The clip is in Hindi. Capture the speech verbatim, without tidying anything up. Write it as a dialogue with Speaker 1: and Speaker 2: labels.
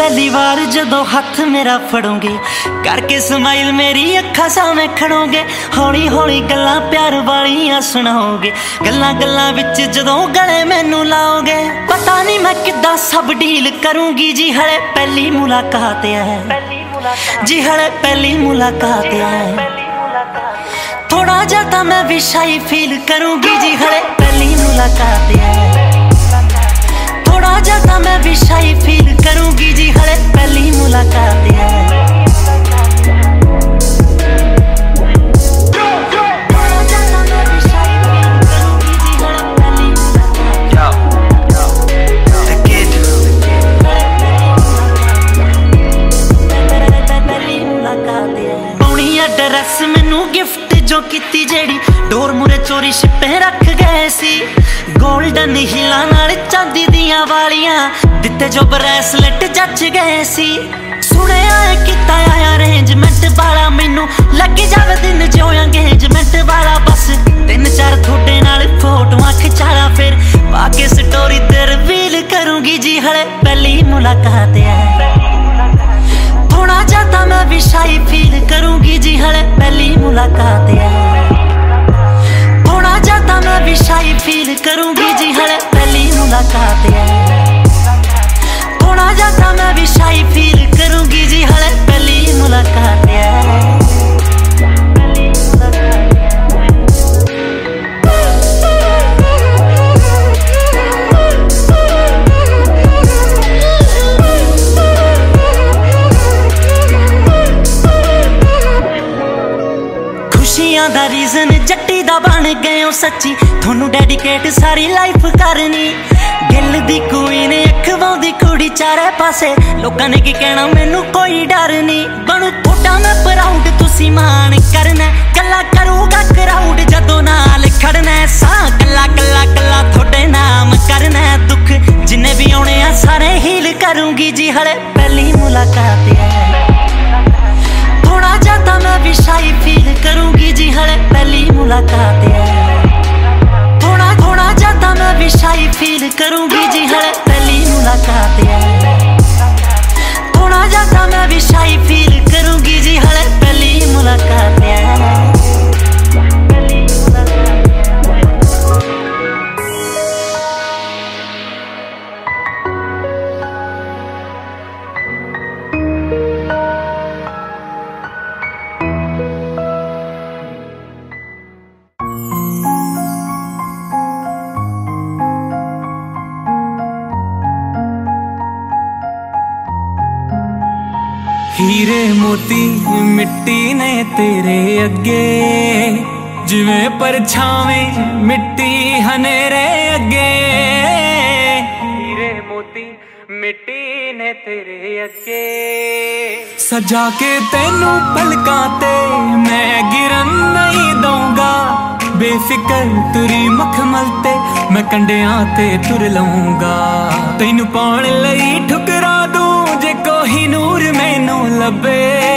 Speaker 1: पहली बार जदों हथ मेरा फड़ोगे, करके स्माइल मेरी अखा सामने खड़ोगे, हौली हौली गल्लां प्यार वालियां सुनाओगे, गल्लां गल्लां विच जदों गले मैनू लाओगे, पता नहीं मैं किद्दां सब डील करूंगी जी। हले पहली मुलाकात है जी, हले पहली मुलाकात है, थोड़ा ज्यादा मैं भी शाई फील करूंगी जी। हले पहली मुलाकात है, थोड़ा ज्यादा मैं भी शाई फील करूंगी जी। हले पहली मुलाकात है। ड्रेस मैनू गिफ्ट जो कीती जेड़ी डोर मुरे चोरी छिपे रख गए सी, गोल्डन हिला नाल चांदी दियां वालियां दिते जो ब्रेसलेट जच गए सी। सुनिया किता आया अरेंजमेंट वाला, मैनू लग जावे दिन जो एंगेजमेंट वाला, बस तीन चार थोड़े नाल फोटोआं खिचाला, फिर बाकी स्टोरी ते रिवील करूंगी जी। हले पहली मुलाकात है, थोड़ा ज्यादा मैं भी शाई फील करूंगी जी। हले पहली मुलाकात है, थोड़ा ज्यादा मैं भी शाई फील करूंगी जी। हले पहली मुलाकात है, थोड़ा ज्यादा मैं भी शाई फील करूंगी जी। हले पहली मुलाकात है। खुशियां दा रीजन जट्टी दा बन गए हो सच्ची, थोनू डेडिकेट सारी लाइफ करनी। गिल दी क्वीन अखवांदी कुड़ी चारे पासे, लोकां ने की कहना मैनू कोई डर नहीं। बनू थोड़ा मैं प्राउड तुसी मान करना, कला करूगा क्राउड जदों नाल खड़ना। सा कला कला कला थोड़े नाम करना, दुख जिन्ने भी आने आ सारे हील करूंगी जी। हले पहली मुलाकात है, थोड़ा ज्यादा मैं भी शाई फील करूंगी जी। हले पहली मुलाकात है, थोड़ा थोड़ा ज्यादा मैं भी शाई फील करूंगी जी। हले पहली मुलाकात है, थोड़ा ज्यादा मैं भी शाई फील करूंगी जी। हले पहली मुलाकात है।
Speaker 2: हीरे मोती मिट्टी ने तेरे अगे, जिवें परछावें मिट्टी हनेरे अगे। हीरे मोती मिट्टी ने तेरे अगे, सजा के तेनू पलकां ते मैं गिरन नहीं दूंगा। बेफिक्र तुरी मखमल ते मैं कंडियां ते तुर लऊंगा। तैनू पाउण लई ठुकरा दूं जे कोही नूर मैनू लभे।